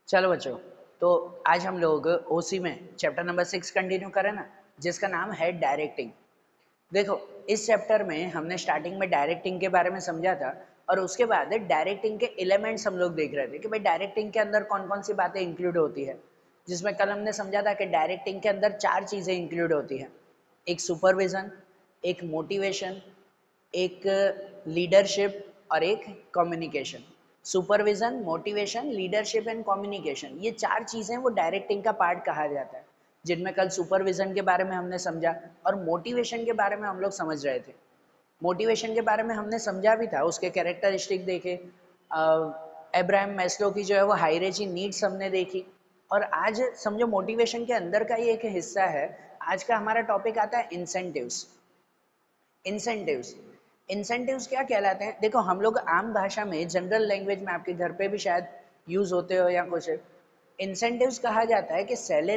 चलो बच्चों, तो आज हम लोग ओसी में चैप्टर नंबर 6 कंटिन्यू करें ना, जिसका नाम है डायरेक्टिंग। देखो, इस चैप्टर में हमने स्टार्टिंग में डायरेक्टिंग के बारे में समझा था और उसके बाद डायरेक्टिंग के एलिमेंट्स हम लोग देख रहे थे कि भाई डायरेक्टिंग के अंदर कौन कौन सी बातें इंक्लूड होती है। जिसमें कल हमने समझा था कि डायरेक्टिंग के अंदर 4 चीज़ें इंक्लूड होती हैं। एक सुपरविजन, एक मोटिवेशन, एक लीडरशिप और एक communication. Supervision, motivation, leadership and communication, ये 4 चीज़ें वो डायरेक्टिंग का पार्ट कहा जाता है। जिनमें कल सुपरविजन के बारे में हमने समझा और मोटिवेशन के बारे में हम लोग समझ रहे थे। मोटिवेशन के बारे में हमने समझा भी था, उसके कैरेक्टरिस्टिक देखे, अब्राहम मैस्लो की जो है वो हायरार्की नीड्स हमने देखी। और आज समझो मोटिवेशन के अंदर का ही एक हिस्सा है। आज का हमारा टॉपिक आता है इंसेंटिव्स। इंसेंटिव्स इंसेंटिव्स क्या कहलाते हैं? देखो, हम लोग आम भाषा में, जनरल लैंग्वेज में, आपके घर पे भी शायद यूज होते हो या कुछ, इंसेंटिव्स कहा जाता है कि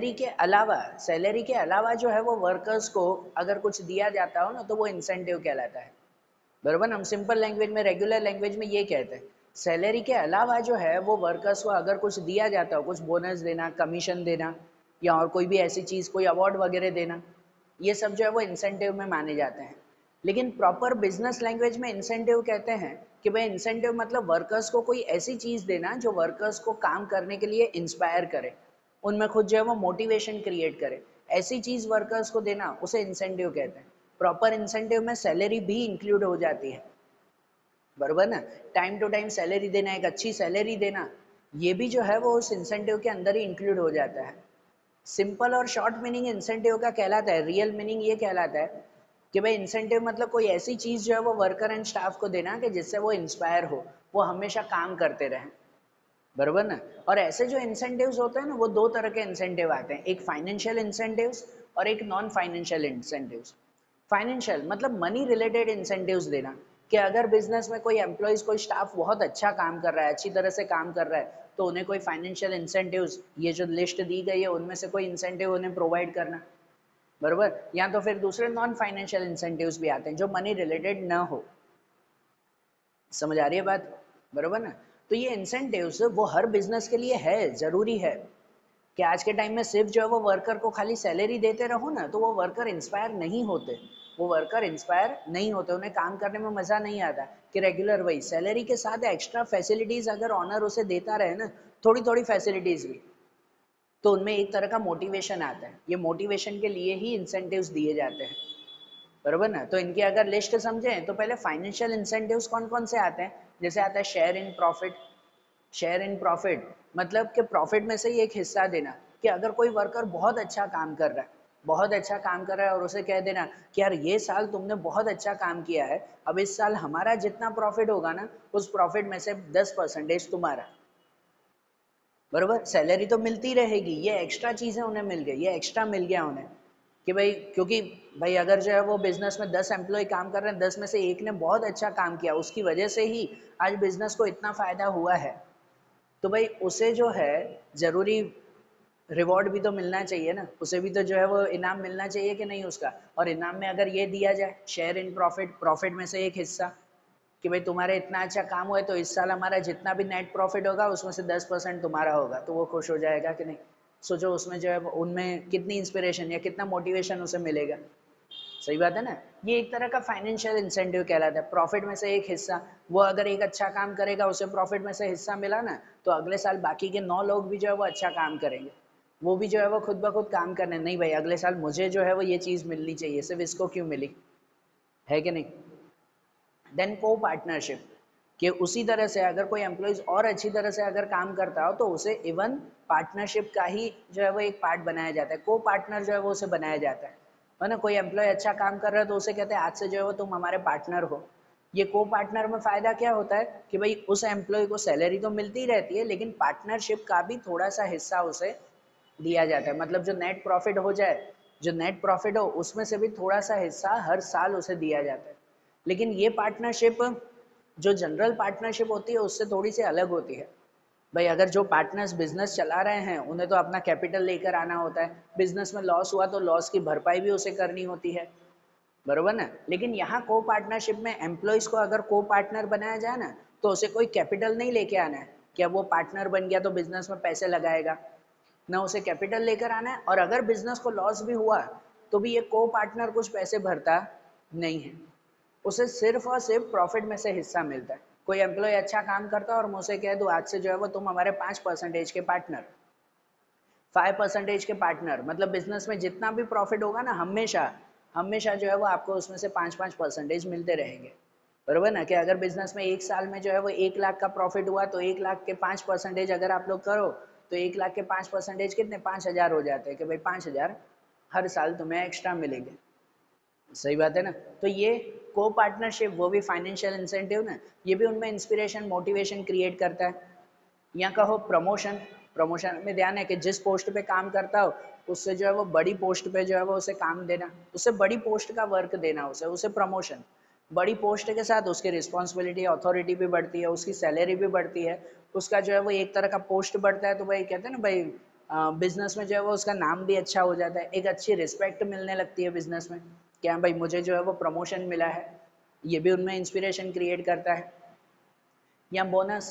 सैलरी के अलावा जो है वो वर्कर्स को अगर कुछ दिया जाता हो ना, तो वो इंसेंटिव कहलाता है। बराबर। हम सिंपल लैंग्वेज में, रेगुलर लैंग्वेज में ये कहते हैं, सैलरी के अलावा जो है वो वर्कर्स को अगर कुछ दिया जाता हो, कुछ बोनस देना, कमीशन देना, या और कोई भी ऐसी चीज़, कोई अवार्ड वगैरह देना, ये सब जो है वो इंसेंटिव में माने जाते हैं। लेकिन प्रॉपर बिजनेस लैंग्वेज में इंसेंटिव कहते हैं कि भाई इंसेंटिव मतलब वर्कर्स को कोई ऐसी चीज़ देना जो वर्कर्स को काम करने के लिए इंस्पायर करे, उनमें खुद जो है वो मोटिवेशन क्रिएट करे। ऐसी चीज़ वर्कर्स को देना, उसे इंसेंटिव कहते हैं। प्रॉपर इंसेंटिव में सैलरी भी इंक्लूड हो जाती है, बरोबर ना। टाइम टू टाइम सैलरी देना, एक अच्छी सैलरी देना, ये भी जो है वो उस इंसेंटिव के अंदर ही इंक्लूड हो जाता है। सिंपल और शॉर्ट मीनिंग इंसेंटिव का कहलाता है। रियल मीनिंग ये कहलाता है कि भाई इंसेंटिव मतलब कोई ऐसी चीज़ जो है वो वर्कर एंड स्टाफ को देना कि जिससे वो इंस्पायर हो, वो हमेशा काम करते रहें, बरोबर ना। और ऐसे जो इंसेंटिव्स होते हैं ना, वो दो तरह के इंसेंटिव आते हैं, एक फाइनेंशियल इंसेंटिव्स और एक नॉन फाइनेंशियल इंसेंटिव्स। फाइनेंशियल मतलब मनी रिलेटेड इंसेंटिव्स देना, कि अगर बिजनेस में कोई एम्प्लॉयज, कोई स्टाफ बहुत अच्छा काम कर रहा है, अच्छी तरह से काम कर रहा है, तो उन्हें कोई फाइनेंशियल इंसेंटिव्स, ये जो लिस्ट दी गई है उनमें से कोई इंसेंटिव उन्हें प्रोवाइड करना, बरोबर। या तो फिर दूसरे नॉन फाइनेंशियल इंसेंटिव्स भी आते हैं जो मनी रिलेटेड ना हो। समझ आ रही है बात, बरोबर ना। तो ये इंसेंटिव्स वो हर बिजनेस के लिए है, जरूरी है कि आज के टाइम में सिर्फ जो है वो वर्कर को खाली सैलरी देते रहो ना, तो वो वर्कर इंस्पायर नहीं होते। वो वर्कर इंस्पायर नहीं होते, उन्हें काम करने में मज़ा नहीं आता। कि रेगुलर वही सैलरी के साथ एक्स्ट्रा फैसिलिटीज़ अगर ऑनर उसे देता रहे ना, थोड़ी थोड़ी फैसिलिटीज़ भी, तो उनमें एक तरह का मोटिवेशन आता है। ये मोटिवेशन के लिए ही इंसेंटिव्स दिए जाते हैं, बरोबर ना। तो इनकी अगर लिस्ट समझें तो पहले फाइनेंशियल इंसेंटिव्स कौन कौन से आते हैं। जैसे आता है share in profit. Share in profit मतलब कि प्रॉफिट में से ही एक हिस्सा देना, कि अगर कोई वर्कर बहुत अच्छा काम कर रहा है, बहुत अच्छा काम कर रहा है, और उसे कह देना कि यार ये साल तुमने बहुत अच्छा काम किया है, अब इस साल हमारा जितना प्रॉफिट होगा ना, उस प्रॉफिट में से 10% तुम्हारा, बरोबर। सैलरी तो मिलती रहेगी, ये एक्स्ट्रा चीज़ें उन्हें मिल गई, ये एक्स्ट्रा मिल गया उन्हें, कि भाई क्योंकि भाई अगर जो है वो बिजनेस में 10 एम्प्लॉय काम कर रहे हैं, 10 में से एक ने बहुत अच्छा काम किया, उसकी वजह से ही आज बिजनेस को इतना फायदा हुआ है, तो भाई उसे जो है जरूरी रिवॉर्ड भी तो मिलना चाहिए ना, उसे भी तो जो है वो इनाम मिलना चाहिए कि नहीं उसका। और इनाम में अगर ये दिया जाए शेयर इन प्रॉफिट, प्रॉफिट में से एक हिस्सा, कि भाई तुम्हारे इतना अच्छा काम हुआ है तो इस साल हमारा जितना भी नेट प्रॉफिट होगा उसमें से 10% तुम्हारा होगा, तो वो खुश हो जाएगा कि नहीं। सोचो उसमें जो है उनमें कितनी इंस्पिरेशन या कितना मोटिवेशन उसे मिलेगा। सही बात है ना। ये एक तरह का फाइनेंशियल इंसेंटिव कहलाता है, प्रॉफिट में से एक हिस्सा। वो अगर एक अच्छा काम करेगा, उसे प्रॉफिट में से हिस्सा मिला ना, तो अगले साल बाकी के 9 लोग भी जो है वो अच्छा काम करेंगे, वो भी जो है वो खुद ब खुद काम करने, नहीं भाई अगले साल मुझे जो है वो ये चीज़ मिलनी चाहिए, सिर्फ इसको क्यों मिली, है कि नहीं। देन को पार्टनरशिप, कि उसी तरह से अगर कोई एम्प्लॉयज़ और अच्छी तरह से अगर काम करता हो तो उसे इवन पार्टनरशिप का ही जो है वो एक पार्ट बनाया जाता है, को पार्टनर जो है वो उसे बनाया जाता है ना। कोई एम्प्लॉय अच्छा काम कर रहा है तो उसे कहते हैं आज से जो है वो तुम हमारे पार्टनर हो। ये को पार्टनर में फ़ायदा क्या होता है कि भाई उस एम्प्लॉय को सैलरी तो मिलती रहती है, लेकिन पार्टनरशिप का भी थोड़ा सा हिस्सा उसे दिया जाता है। मतलब जो नेट प्रॉफिट हो जाए, जो नेट प्रॉफिट हो उसमें से भी थोड़ा सा हिस्सा हर साल उसे दिया जाता है। लेकिन ये पार्टनरशिप जो जनरल पार्टनरशिप होती है उससे थोड़ी सी अलग होती है। भाई अगर जो पार्टनर्स बिजनेस चला रहे हैं उन्हें तो अपना कैपिटल लेकर आना होता है, बिजनेस में लॉस हुआ तो लॉस की भरपाई भी उसे करनी होती है, बरोबर ना। लेकिन यहाँ को पार्टनरशिप में एम्प्लॉयज को अगर को पार्टनर बनाया जाए ना, तो उसे कोई कैपिटल नहीं लेके आना है, कि अब वो पार्टनर बन गया तो बिजनेस में पैसे लगाएगा, ना उसे कैपिटल लेकर आना है, और अगर बिजनेस को लॉस भी हुआ तो भी ये को पार्टनर कुछ पैसे भरता नहीं है, उसे सिर्फ और सिर्फ प्रॉफिट में से हिस्सा मिलता है। कोई एम्प्लॉय अच्छा काम करता है और मुझसे कह दो आज से जो है वो तुम हमारे 5% के पार्टनर, 5% के पार्टनर, मतलब बिजनेस में जितना भी प्रॉफिट होगा ना, हमेशा हमेशा जो है वो आपको उसमें से 5-5% मिलते रहेंगे, बरोबर ना? कि अगर बिजनेस में एक साल में जो है वो 1 लाख का प्रॉफिट हुआ तो 1 लाख के 5% अगर आप लोग करो तो 1 लाख के 5% कितने, 5,000 हो जाते हैं कि भाई 5,000 हर साल तुम्हें एक्स्ट्रा मिलेंगे। सही बात है ना? तो ये को पार्टनरशिप, वो भी फाइनेंशियल इंसेंटिव ना, ये भी उनमें इंस्पिरेशन मोटिवेशन क्रिएट करता है। या कहो प्रमोशन, प्रमोशन में ध्यान है कि जिस पोस्ट पे काम करता हो उससे जो है वो बड़ी पोस्ट पे जो है वो उसे काम देना, उससे बड़ी पोस्ट का वर्क देना, उसे उसे प्रमोशन। बड़ी पोस्ट के साथ उसकी रिस्पॉन्सिबिलिटी अथॉरिटी भी बढ़ती है, उसकी सैलरी भी बढ़ती है, उसका जो है वो एक तरह का पोस्ट बढ़ता है, तो भाई कहते हैं ना भाई बिजनेस में जो है वो उसका नाम भी अच्छा हो जाता है, एक अच्छी रिस्पेक्ट मिलने लगती है बिजनेस में, क्या भाई मुझे जो है वो प्रमोशन मिला है, ये भी उनमें इंस्पिरेशन क्रिएट करता है। या बोनस,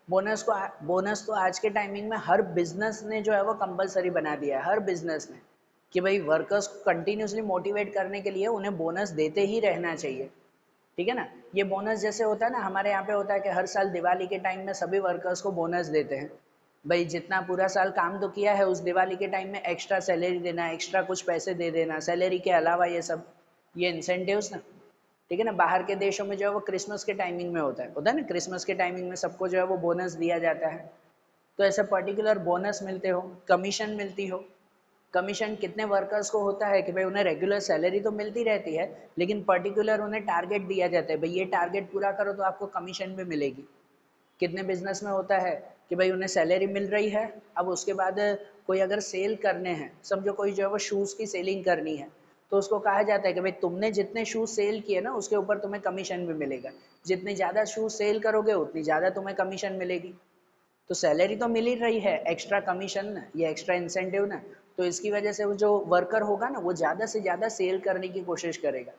बोनस तो आज के टाइमिंग में हर बिजनेस ने जो है वो कंपलसरी बना दिया है, हर बिजनेस ने, कि भाई वर्कर्स को कंटिन्यूसली मोटिवेट करने के लिए उन्हें बोनस देते ही रहना चाहिए, ठीक है ना? ये बोनस जैसे होता है ना, हमारे यहाँ पे होता है कि हर साल दिवाली के टाइम में सभी वर्कर्स को बोनस देते हैं, भाई जितना पूरा साल काम तो किया है उस दिवाली के टाइम में एक्स्ट्रा सैलरी देना, एक्स्ट्रा कुछ पैसे दे देना, सैलरी के अलावा ये सब, ये इंसेंटिव्स ना, ठीक है ना? बाहर के देशों में जो है वो क्रिसमस के टाइमिंग में होता है ना, क्रिसमस के टाइमिंग में सबको जो है वो बोनस दिया जाता है, तो ऐसे पर्टिकुलर बोनस मिलते हो, कमीशन मिलती हो। कमीशन कितने वर्कर्स को होता है कि भाई उन्हें रेगुलर सैलरी तो मिलती रहती है, लेकिन पर्टिकुलर उन्हें टारगेट दिया जाता है, भाई ये टारगेट पूरा करो तो आपको कमीशन भी मिलेगी। कितने बिजनेस में होता है कि भाई उन्हें सैलरी मिल रही है, अब उसके बाद कोई अगर सेल करने हैं, समझो कोई जो है वो शूज़ की सेलिंग करनी है, तो उसको कहा जाता है कि भाई तुमने जितने शूज़ सेल किए ना उसके ऊपर तुम्हें कमीशन भी मिलेगा, जितनी ज़्यादा शूज़ सेल करोगे उतनी ज़्यादा तुम्हें कमीशन मिलेगी। तो सैलरी तो मिल ही रही है, एक्स्ट्रा कमीशन ना, ये एक्स्ट्रा इंसेंटिव ना, तो इसकी वजह से वो जो वर्कर होगा ना वो ज़्यादा से ज़्यादा सेल करने की कोशिश करेगा,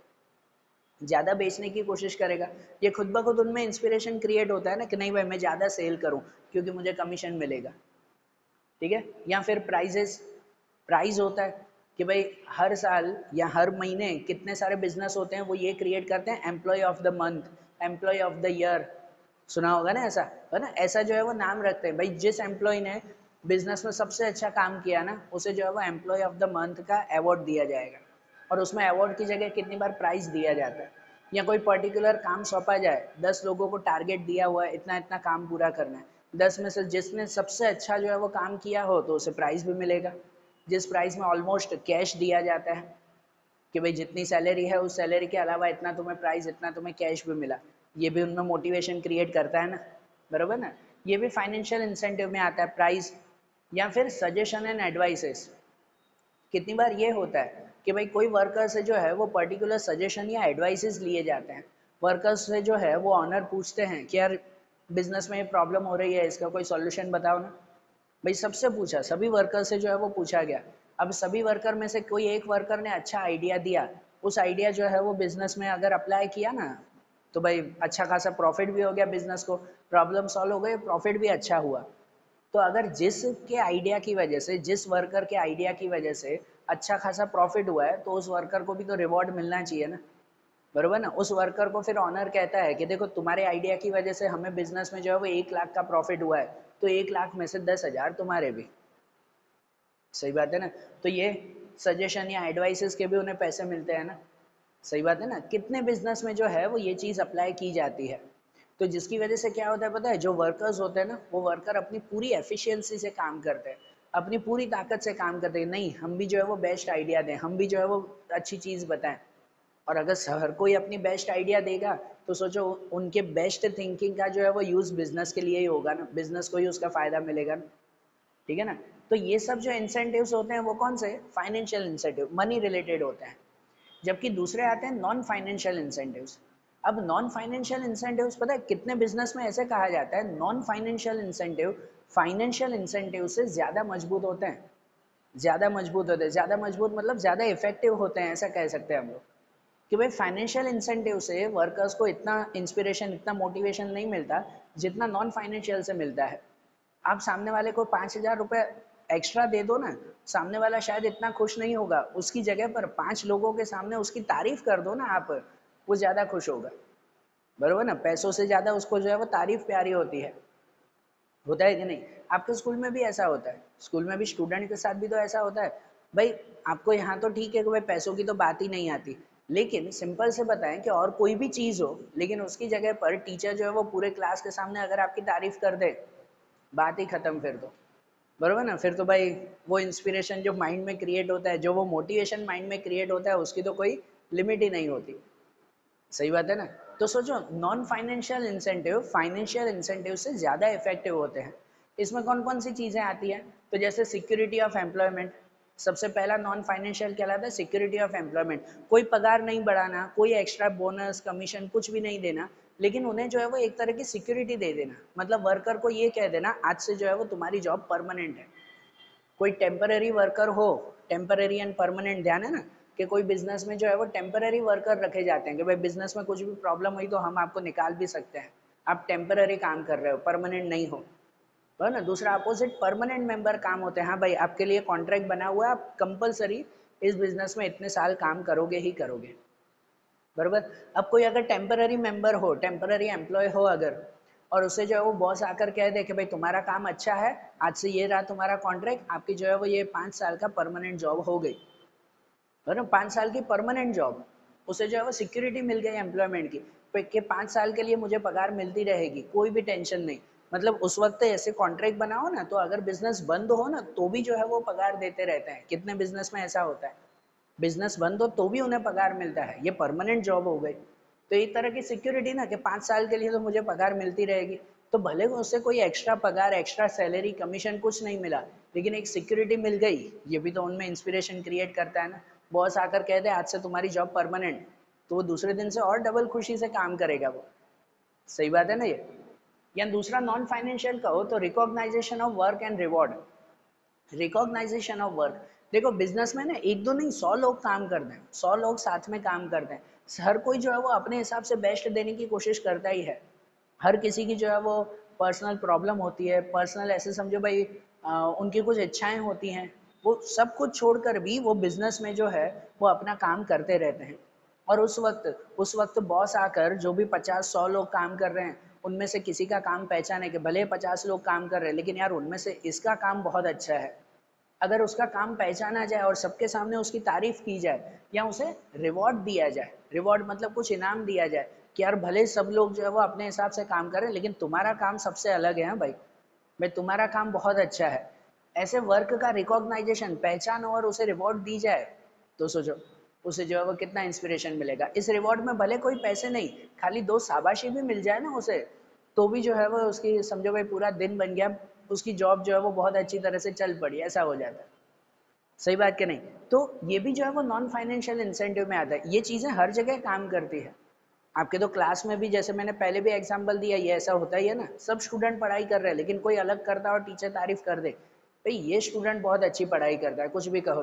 ज़्यादा बेचने की कोशिश करेगा। ये खुद ब खुद उनमें इंस्पिरेशन क्रिएट होता है ना कि नहीं भाई मैं ज़्यादा सेल करूँ क्योंकि मुझे कमीशन मिलेगा, ठीक है? या फिर प्राइजेस, प्राइस होता है कि भाई हर साल या हर महीने कितने सारे बिजनेस होते हैं वो ये क्रिएट करते हैं employee of the month, employee of the year, सुना होगा ना ऐसा, है ना? ऐसा जो है वो नाम रखते हैं, भाई जिस एम्प्लॉय ने बिजनेस में सबसे अच्छा काम किया ना उसे जो है वो एम्प्लॉय ऑफ द मंथ का अवार्ड दिया जाएगा, और उसमें अवार्ड की जगह कितनी बार प्राइज दिया जाता है। या कोई पर्टिकुलर काम सौंपा जाए, 10 लोगों को टारगेट दिया हुआ है इतना इतना काम पूरा करना है, 10 में से जिसने सबसे अच्छा जो है वो काम किया हो तो उसे प्राइज भी मिलेगा, जिस प्राइज में ऑलमोस्ट कैश दिया जाता है कि भाई जितनी सैलरी है उस सैलरी के अलावा इतना तुम्हें प्राइज, इतना तुम्हें कैश भी मिला, ये भी उनमें मोटिवेशन क्रिएट करता है ना, बरोबर ना? ये भी फाइनेंशियल इंसेंटिव में आता है प्राइज। या फिर सजेशन एंड एडवाइसेस, कितनी बार ये होता है कि भाई कोई वर्कर से जो है वो पर्टिकुलर सजेशन या एडवाइसेस लिए जाते हैं, वर्कर्स से जो है वो ऑनर पूछते हैं कि यार बिजनेस में ये प्रॉब्लम हो रही है इसका कोई सॉल्यूशन बताओ ना, भाई सबसे पूछा, सभी वर्कर से जो है वो पूछा गया, अब सभी वर्कर में से कोई एक वर्कर ने अच्छा आइडिया दिया, उस आइडिया जो है वो बिजनेस में अगर अप्लाई किया ना तो भाई अच्छा खासा प्रॉफिट भी हो गया, बिजनेस को प्रॉब्लम सॉल्व हो गई, प्रॉफिट भी अच्छा हुआ। तो अगर जिसके आइडिया की वजह से, जिस वर्कर के आइडिया की वजह से अच्छा खासा प्रॉफिट हुआ है तो उस वर्कर को भी तो रिवॉर्ड मिलना चाहिए ना, बरोबर ना? उस वर्कर को फिर ऑनर कहता है कि देखो तुम्हारे आइडिया की वजह से हमें बिजनेस में जो है वो 1 लाख का प्रॉफिट हुआ है, तो 1 लाख में से 10,000 तुम्हारे भी। सही बात है ना? तो ये सजेशन या एडवाइसेस के भी उन्हें पैसे मिलते हैं ना। सही बात है ना? कितने बिजनेस में जो है वो ये चीज़ अप्लाई की जाती है, तो जिसकी वजह से क्या होता है पता है, जो वर्कर्स होते हैं ना वो वर्कर अपनी पूरी एफिशिएंसी से काम करते हैं, अपनी पूरी ताकत से काम करते हैं, नहीं हम भी जो है वो बेस्ट आइडिया दें, हम भी जो है वो अच्छी चीज़ बताएं, और अगर हर कोई अपनी बेस्ट आइडिया देगा तो सोचो उनके बेस्ट थिंकिंग का जो है वो यूज़ बिजनेस के लिए ही होगा ना, बिजनेस को ही उसका फ़ायदा मिलेगा ना, ठीक है ना? तो ये सब जो इंसेंटिव्स होते हैं वो कौन से, फाइनेंशियल इंसेंटिव, मनी रिलेटेड होते हैं। जबकि दूसरे आते हैं नॉन फाइनेंशियल इंसेंटिव्स। अब नॉन फाइनेंशियल इंसेंटिव्स पता है कितने बिजनेस में ऐसे कहा जाता है, non financial incentive financial incentive से ज़्यादा मजबूत होते हैं, ज़्यादा मजबूत होते हैं, ज़्यादा मजबूत मतलब ज़्यादा इफेक्टिव होते हैं, ऐसा कह सकते हैं हम लोग, कि भाई फाइनेंशियल इंसेंटिव से वर्कर्स को इतना इंस्पिरेशन, इतना मोटिवेशन नहीं मिलता जितना नॉन फाइनेंशियल से मिलता है। आप सामने वाले को 5,000 रुपये एक्स्ट्रा दे दो ना, सामने वाला शायद इतना खुश नहीं होगा, उसकी जगह पर 5 लोगों के सामने उसकी तारीफ कर दो ना आप, वो ज़्यादा खुश होगा। बरोबर ना, पैसों से ज़्यादा उसको जो है वो तारीफ प्यारी होती है। होता है कि नहीं? आपके स्कूल में भी ऐसा होता है, स्कूल में भी स्टूडेंट के साथ भी तो ऐसा होता है। भाई आपको यहाँ तो ठीक है कि भाई पैसों की तो बात ही नहीं आती, लेकिन सिंपल से बताएं कि और कोई भी चीज़ हो, लेकिन उसकी जगह पर टीचर जो है वो पूरे क्लास के सामने अगर आपकी तारीफ कर दे, बात ही खत्म फिर तो। बरोबर ना, फिर तो भाई वो इंस्पिरेशन जो माइंड में क्रिएट होता है, जो वो मोटिवेशन माइंड में क्रिएट होता है, उसकी तो कोई लिमिट ही नहीं होती। सही बात है ना। तो सोचो, non financial incentive financial incentive से ज़्यादा इफेक्टिव होते हैं। इसमें कौन कौन सी चीज़ें आती हैं? तो जैसे सिक्योरिटी ऑफ एम्प्लॉयमेंट, सबसे पहला नॉन फाइनेंशियल कहलाता है सिक्योरिटी ऑफ एम्प्लॉयमेंट। कोई पगार नहीं बढ़ाना, कोई एक्स्ट्रा बोनस कमीशन कुछ भी नहीं देना, लेकिन उन्हें जो है वो एक तरह की सिक्योरिटी दे देना। मतलब वर्कर को ये कह देना आज से जो है वो तुम्हारी जॉब परमानेंट है। कोई टेम्पररी वर्कर हो, टेम्पररी एंड परमानेंट, ध्यान है ना कि कोई बिजनेस में जो है वो टेम्पररी वर्कर रखे जाते हैं कि भाई बिजनेस में कुछ भी प्रॉब्लम हुई तो हम आपको निकाल भी सकते हैं, आप टेम्पररी काम कर रहे हो, परमानेंट नहीं हो, है ना। दूसरा अपोजिट परमानेंट मेंबर काम होते हैं, हाँ भाई आपके लिए कॉन्ट्रैक्ट बना हुआ है, आप कंपलसरी इस बिजनेस में इतने साल काम करोगे ही करोगे। बरोबर। अब कोई अगर टेम्पररी मेंबर हो, टेम्पररी एम्प्लॉय हो अगर, और उसे जो है वो बॉस आकर कह दे कि भाई तुम्हारा काम अच्छा है, आज से ये रहा तुम्हारा कॉन्ट्रैक्ट, आपकी जो है वो ये 5 साल का परमानेंट जॉब हो गई, है ना। 5 साल की परमानेंट जॉब, उसे जो है वो सिक्योरिटी मिल गई एम्प्लॉयमेंट की, कि 5 साल के लिए मुझे पगार मिलती रहेगी, कोई भी टेंशन नहीं। मतलब उस वक्त ऐसे कॉन्ट्रैक्ट बनाओ ना, तो अगर बिजनेस बंद हो ना तो भी जो है वो पगार देते रहते हैं। कितने बिजनेस में ऐसा होता है, बिजनेस बंद हो तो भी उन्हें पगार मिलता है, ये परमानेंट जॉब हो गई। तो एक तरह की सिक्योरिटी ना कि 5 साल के लिए तो मुझे पगार मिलती रहेगी। तो भले उससे कोई एक्स्ट्रा पगार, एक्स्ट्रा सैलरी, कमीशन कुछ नहीं मिला, लेकिन एक सिक्योरिटी मिल गई, ये भी तो उनमें इंस्पिरेशन क्रिएट करता है ना। बॉस आकर कह दे आज से तुम्हारी जॉब परमानेंट, तो वो दूसरे दिन से और डबल खुशी से काम करेगा वो। सही बात है ना ये। या दूसरा नॉन फाइनेंशियल कहो तो recognisation of work and reward. Recognisation of work, देखो बिजनेस में ना एक दो नहीं 100 लोग काम करते हैं, 100 लोग साथ में काम करते हैं, हर कोई जो है वो अपने हिसाब से बेस्ट देने की कोशिश करता ही है। हर किसी की जो है वो पर्सनल प्रॉब्लम होती है, पर्सनल ऐसे समझो भाई, उनकी कुछ इच्छाएं होती हैं, वो सब कुछ छोड़कर भी वो बिजनेस में जो है वो अपना काम करते रहते हैं। और उस वक्त बॉस आकर जो भी 50-100 लोग काम कर रहे हैं, उनमें से किसी का काम पहचाने के भले 50 लोग काम कर रहे हैं, लेकिन यार उनमें से इसका काम बहुत अच्छा है, अगर उसका काम पहचाना जाए और सबके सामने उसकी तारीफ की जाए, या उसे रिवॉर्ड दिया जाए, रिवॉर्ड मतलब कुछ इनाम दिया जाए कि यार भले सब लोग जो है वो अपने हिसाब से काम करें, लेकिन तुम्हारा काम सबसे अलग है, हाँ भाई, भाई तुम्हारा काम बहुत अच्छा है, ऐसे वर्क का रिकॉग्नाइजेशन, पहचान और उसे रिवॉर्ड दी जाए, तो सोचो उसे जो है वो कितना इंस्पिरेशन मिलेगा। इस रिवॉर्ड में भले कोई पैसे नहीं, खाली 2 शाबाशी भी मिल जाए ना उसे, तो भी जो है वो उसकी समझो भाई पूरा दिन बन गया, उसकी जॉब जो है वो बहुत अच्छी तरह से चल पड़ी, ऐसा हो जाता है। सही बात कि नहीं? तो ये भी जो है वो नॉन फाइनेंशियल इंसेंटिव में आता है, ये चीज़ें हर जगह काम करती है। आपके तो क्लास में भी, जैसे मैंने पहले भी एग्जांपल दिया, ये ऐसा होता ही है ना, सब स्टूडेंट पढ़ाई कर रहे हैं, लेकिन कोई अलग करता है और टीचर तारीफ कर दे, भाई ये स्टूडेंट बहुत अच्छी पढ़ाई करता है, कुछ भी कहो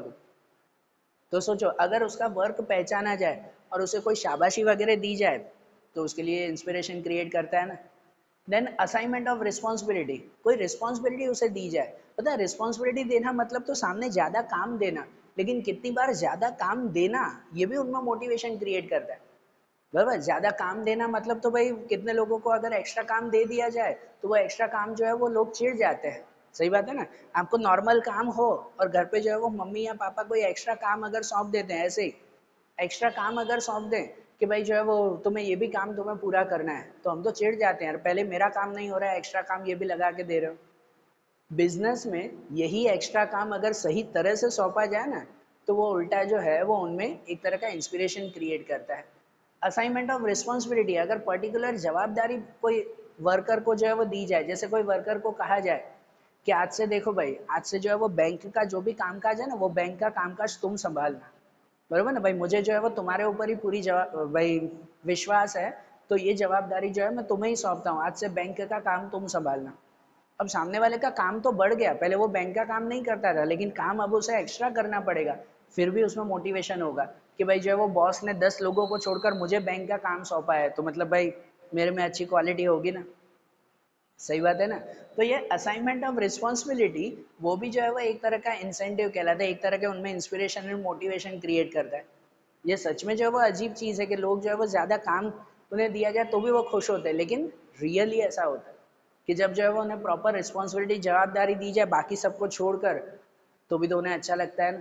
तो सोचो अगर उसका वर्क पहचाना जाए और उसे कोई शाबाशी वगैरह दी जाए, तो उसके लिए इंस्पिरेशन क्रिएट करता है ना। देन असाइनमेंट ऑफ रिस्पॉन्सिबिलिटी, कोई रिस्पॉन्सिबिलिटी उसे दी जाए। पता है रिस्पॉन्सिबिलिटी देना मतलब तो सामने ज़्यादा काम देना, लेकिन कितनी बार ज़्यादा काम देना ये भी उनमें मोटिवेशन क्रिएट करता है। बराबर, ज़्यादा काम देना मतलब तो भाई कितने लोगों को अगर एक्स्ट्रा काम दे दिया जाए तो वो एक्स्ट्रा काम जो है वो लोग चिढ़ जाते हैं। सही बात है ना। आपको नॉर्मल काम हो और घर पे जो है वो मम्मी या पापा कोई एक्स्ट्रा काम अगर सौंप देते हैं, ऐसे ही एक्स्ट्रा काम अगर सौंप दें कि भाई जो है वो तुम्हें ये भी काम तुम्हें पूरा करना है, तो हम तो चिढ़ जाते हैं, यार पहले मेरा काम नहीं हो रहा है, एक्स्ट्रा काम ये भी लगा के दे रहे हो। बिजनेस में यही एक्स्ट्रा काम अगर सही तरह से सौंपा जाए ना, तो वो उल्टा जो है वो उनमें एक तरह का इंस्पिरेशन क्रिएट करता है। असाइनमेंट ऑफ रिस्पॉन्सिबिलिटी, अगर पर्टिकुलर जवाबदारी कोई वर्कर को जो है वो दी जाए, जैसे कोई वर्कर को कहा जाए कि आज से देखो भाई, आज से जो है वो बैंक का जो भी कामकाज है ना, वो बैंक का कामकाज तुम संभालना। बरोबर ना भाई, मुझे जो है वो तुम्हारे ऊपर ही पूरी जवाब भाई विश्वास है, तो ये जवाबदारी जो है मैं तुम्हें ही सौंपता हूँ, आज से बैंक का काम तुम संभालना। अब सामने वाले का काम तो बढ़ गया, पहले वो बैंक का काम नहीं करता था, लेकिन काम अब उसे एक्स्ट्रा करना पड़ेगा, फिर भी उसमें मोटिवेशन होगा कि भाई जो है वो बॉस ने 10 लोगों को छोड़कर मुझे बैंक का काम सौंपा है, तो मतलब भाई मेरे में अच्छी क्वालिटी होगी ना। सही बात है ना। तो ये असाइनमेंट ऑफ रिस्पॉन्सिबिलिटी वो भी जो है वो एक तरह का इंसेंटिव कहलाता है, एक तरह के उनमें इंस्पिरेशन एंड मोटिवेशन क्रिएट करता है। ये सच में जो है वो अजीब चीज़ है कि लोग जो है वो ज़्यादा काम उन्हें दिया जाए तो भी वो खुश होते हैं, लेकिन रियली ऐसा होता है कि जब जो है वो उन्हें प्रॉपर रिस्पॉन्सिबिलिटी जवाबदारी दी जाए बाकी सबको छोड़कर, तो भी तो उन्हें अच्छा लगता है ना।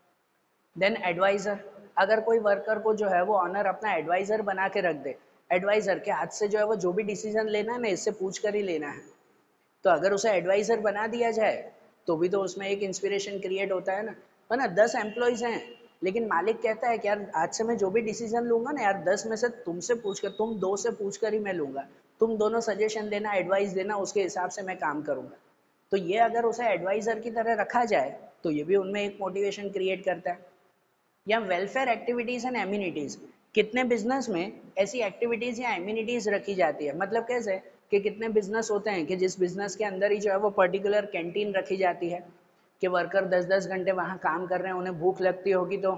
देन एडवाइज़र, अगर कोई वर्कर को जो है वो ऑनर अपना एडवाइज़र बना के रख दे, एडवाइज़र के हाथ से जो है वो जो भी डिसीजन लेना है ना इससे पूछ कर ही लेना है, तो अगर उसे एडवाइज़र बना दिया जाए तो भी तो उसमें एक इंस्पिरेशन क्रिएट होता है ना। 10 एम्प्लॉयज़ हैं लेकिन मालिक कहता है कि यार आज से मैं जो भी डिसीजन लूंगा ना यार 10 में से तुमसे पूछ कर, तुम दो से पूछ कर ही मैं लूंगा, तुम दोनों सजेशन देना, एडवाइस देना, उसके हिसाब से मैं काम करूंगा। तो ये अगर उसे एडवाइज़र की तरह रखा जाए तो ये भी उनमें एक मोटिवेशन क्रिएट करता है। या वेलफेयर एक्टिविटीज़ एंड एम्यूनिटीज़, कितने बिजनेस में ऐसी एक्टिविटीज़ या एम्यूनिटीज़ रखी जाती है, मतलब कैसे कि कितने बिजनेस होते हैं कि जिस बिजनेस के अंदर ही जो है वो पर्टिकुलर कैंटीन रखी जाती है कि वर्कर 10-10 घंटे वहाँ काम कर रहे हैं, उन्हें भूख लगती होगी तो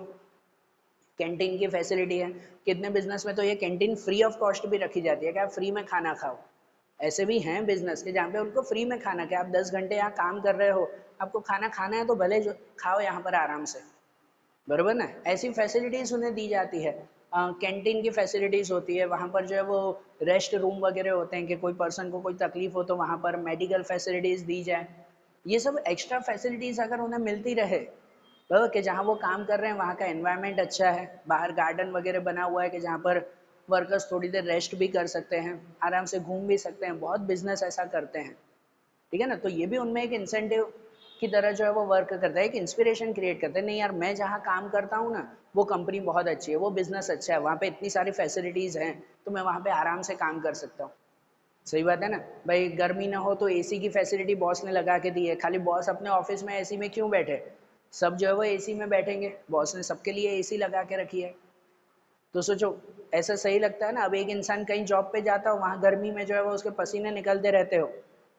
कैंटीन की फैसिलिटी है। कितने बिजनेस में तो ये कैंटीन फ्री ऑफ कॉस्ट भी रखी जाती है कि आप फ्री में खाना खाओ। ऐसे भी हैं बिजनेस के जहाँ पे उनको फ्री में खाना, कि आप 10 घंटे यहाँ काम कर रहे हो, आपको खाना खाना है तो भले जो खाओ यहाँ पर आराम से, बरोबर ना। ऐसी फैसिलिटीज़ उन्हें दी जाती है। कैंटीन की फैसिलिटीज़ होती है, वहाँ पर जो है वो रेस्ट रूम वगैरह होते हैं कि कोई पर्सन को कोई तकलीफ हो तो वहाँ पर मेडिकल फैसिलिटीज़ दी जाए। ये सब एक्स्ट्रा फैसिलिटीज़ अगर उन्हें मिलती रहे तो कि जहाँ वो काम कर रहे हैं वहाँ का एनवायरनमेंट अच्छा है, बाहर गार्डन वगैरह बना हुआ है कि जहाँ पर वर्कर्स थोड़ी देर रेस्ट भी कर सकते हैं, आराम से घूम भी सकते हैं, बहुत बिजनेस ऐसा करते हैं, ठीक है ना। तो ये भी उनमें एक इंसेंटिव की तरह जो है वो वर्क करता है, एक इंस्पिरेशन क्रिएट करता है, नहीं यार मैं जहाँ काम करता हूँ ना वो कंपनी बहुत अच्छी है, वो बिजनेस अच्छा है, वहाँ पे इतनी सारी फैसिलिटीज़ हैं तो मैं वहाँ पे आराम से काम कर सकता हूँ। सही बात है ना भाई, गर्मी ना हो तो एसी की फैसिलिटी बॉस ने लगा के दी है, खाली बॉस अपने ऑफिस में एसी में क्यों बैठे, सब जो है वो एसी में बैठेंगे, बॉस ने सबके लिए एसी लगा के रखी है। तो सोचो ऐसा सही लगता है ना। अब एक इंसान कहीं जॉब पे जाता हो, वहाँ गर्मी में जो है वो उसके पसीने निकलते रहते हो,